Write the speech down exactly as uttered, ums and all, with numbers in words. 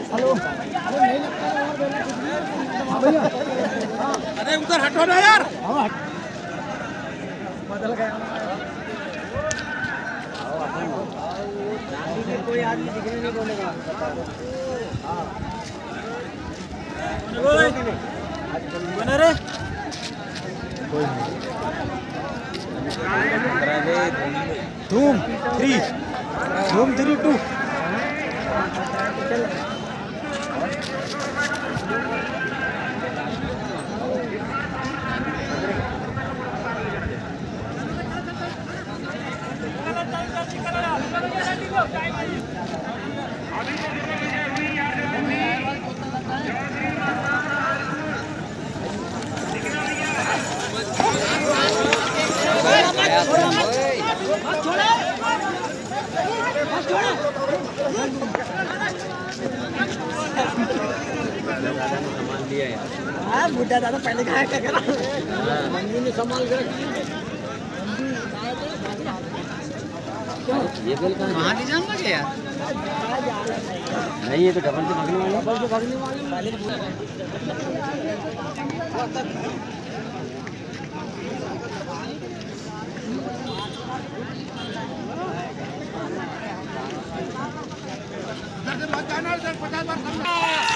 अरे उधर हटो ना यार। बदल गया कोई आदमी दिखने नहीं बोलेगा। रे धूम थ्री धूम थ्री टू सामान लिया यार। हाँ बुढ़ा दादा पहले खाया क्या करा मंदी ने संभाल कर ये बिल कहाँ ले जाऊंगा क्या यार? नहीं ये तो डबल से भागने वाले डबल से भागने वाले पचास बार